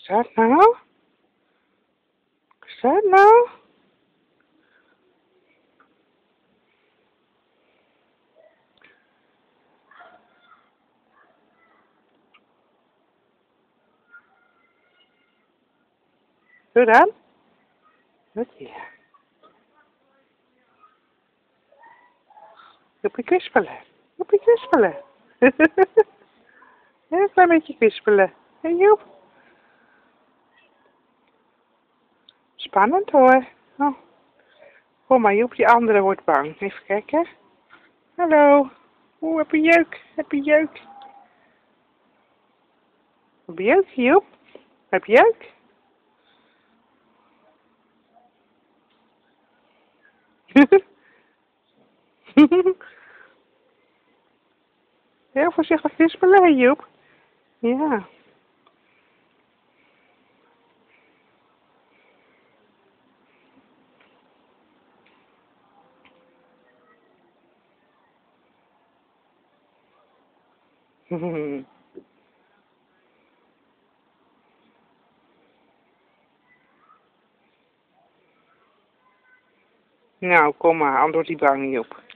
dat nou? Wat is dat nou? Doe dan. Wat hier? Joepie kwispelen. Joepie kwispelen. Ja, een klein beetje kwispelen. Hé Joep. Spannend hoor. Oh. Oh, maar Joep, die andere wordt bang. Even kijken. Hallo. Oeh, heb je jeuk? Heb je jeuk? Heb je jeuk, Joep? Heb je jeuk? Heel voorzichtig kwispelen, hè Joep? Ja. Nou, kom maar, anders wordt hij bang, Joep.